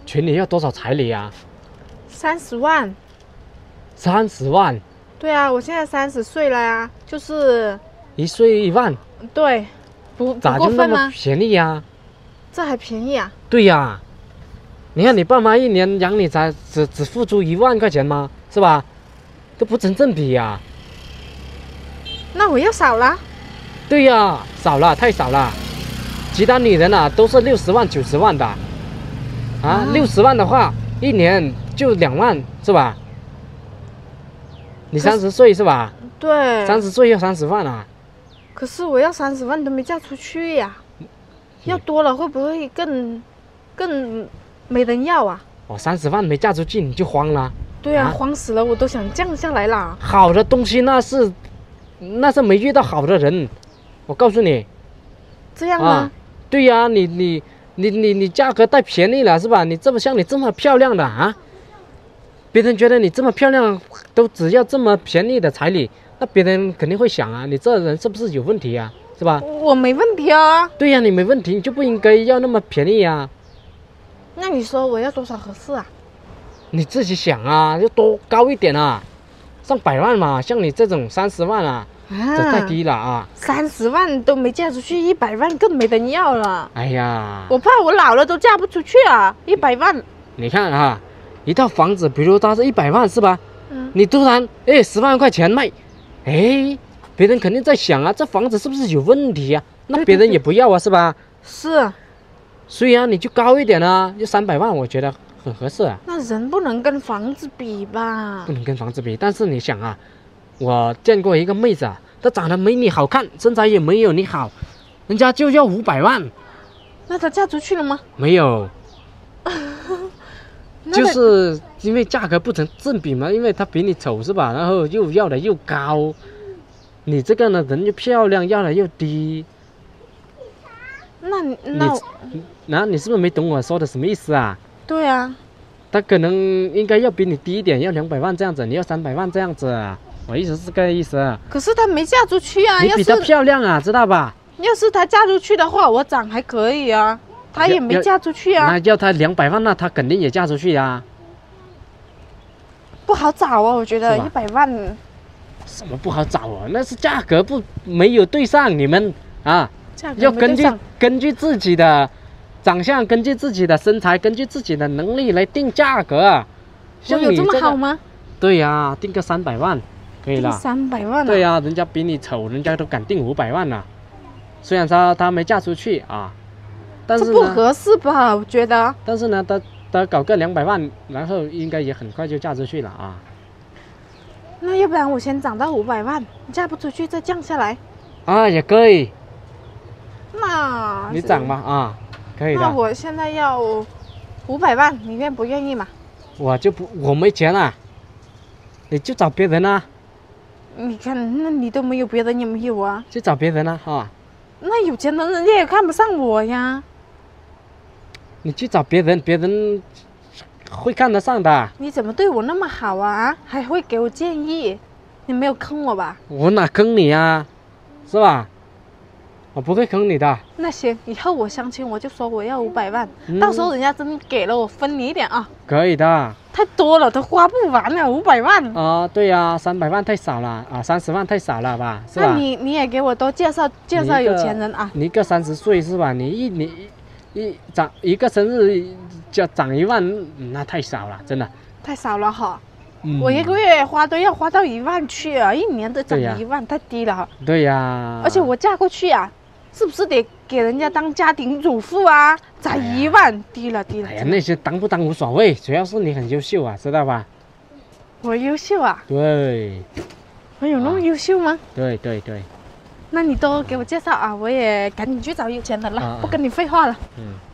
群里要多少彩礼啊 ？30万。 30万？ 对啊，我现在30岁了呀，就是 1岁1万。 对，不咋就那么过分吗？ 便宜呀？ 这还便宜啊？ 对呀，你看你爸妈一年养你才只付出1万块钱吗？是吧？都不成正比呀。 那我要少了。 对呀，少了，太少了。其他女人啊都是60万、90万的，啊，60万的话一年就2万，是吧？你30岁是吧？ 对。 30岁要30万啊。 可是我要30万都没嫁出去呀，要多了会不会更没人要啊？ 哦，30万没嫁出去你就慌了。 对啊，慌死了，我都想降下来了。 好的东西那是没遇到好的人，我告诉你。 这样吗？ 对呀，你价格太便宜了是吧？你这么像你这么漂亮的啊，别人觉得你这么漂亮，都只要这么便宜的彩礼，那别人肯定会想啊，你这人是不是有问题啊？是吧？ 我没问题啊。 对呀，你没问题，你就不应该要那么便宜啊。 那你说我要多少合适啊？ 你自己想啊，要多高一点啊，上100万嘛，像你这种30万啊。这太低了啊 ！30万都没嫁出去，100万更没人要了。 哎呀， 我怕我老了都嫁不出去啊！100万， 你看啊，一套房子，比如它是100万是吧？你突然10万块钱卖，别人肯定在想啊，这房子是不是有问题啊？那别人也不要啊，是吧？ 是。 所以啊，你就高一点啊，就300万，我觉得很合适啊。 那人不能跟房子比吧？ 不能跟房子比，但是你想啊。我见过一个妹子啊，她长得没你好看，身材也没有你好，人家就要500万。 那她嫁出去了吗？ 没有，就是因为价格不成正比嘛，因为她比你丑是吧？然后又要的又高，你这个呢人又漂亮，要的又低。你是不是没懂我说的什么意思啊？ 对啊， 她可能应该要比你低一点，要200万这样子，你要300万这样子。我意思是这个意思。 可是她没嫁出去啊。 你比她漂亮啊，知道吧？ 要是她嫁出去的话，我长还可以啊。她也没嫁出去啊。 那要她200万，那她肯定也嫁出去呀。 不好找啊，我觉得100万。 什么不好找啊？那是价格没有对上，你们啊，要根据自己的长相，根据自己的身材，根据自己的能力来定价格。 我有这么好吗？ 对呀，定个300万。可以了 ，300万。 对呀，人家比你丑，人家都敢定500万了。虽然她没嫁出去啊，但是呢， 这不合适吧？我觉得。 但是呢，她搞个200万，然后应该也很快就嫁出去了啊。 那要不然我先涨到500万，嫁不出去再降下来。 啊，也可以。 那你涨吧啊，可以的。 那我现在要500万，你愿不愿意嘛？ 我没钱啊，你就找别人啊。 你看，那你都没有别人，有没有啊？ 去找别人啊，哈。 那有钱人人家也看不上我呀。 你去找别人，别人会看得上的。 你怎么对我那么好啊？还会给我建议，你没有坑我吧？ 我哪坑你啊，是吧？我不会坑你的。 那行，以后我相亲我就说我要500万，到时候人家真给了我分你一点啊。 可以的。 太多了，都花不完了，500万。 啊，对呀，300万太少了啊，30万太少了吧，是吧？ 那你也给我多介绍有钱人啊。 你一个30岁是吧？你长一个生日就涨1万，那太少了，真的。 太少了哈。我1个月都要花到1万去啊，一年都涨1万，太低了哈。 对呀。 而且我嫁过去啊，是不是得给人家当家庭主妇啊？才1万，低了。 哎呀，那些当不当无所谓，主要是你很优秀啊，知道吧？ 我优秀啊？ 对。 我有那么优秀吗？ 对。 那你多给我介绍啊，我也赶紧去找有钱人了，不跟你废话了。